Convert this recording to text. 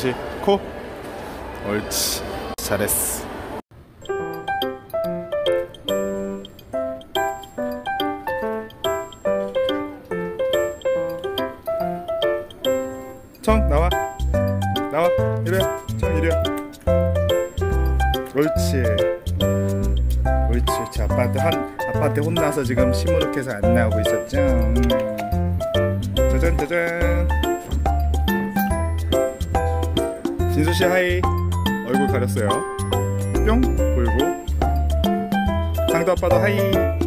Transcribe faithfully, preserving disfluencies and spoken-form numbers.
다시 코. 옳지, 잘했어. 청 나와 나와 이리야. 청 이리야. 옳지 옳지 옳지. 아빠한테 한 아빠한테 혼나서 지금 시무룩해서 안 나오고 있었죠. 음. 짜잔 짜잔. 진수씨 하이. 얼굴 가렸어요. 뿅 보이고. 상도 아빠도 하이.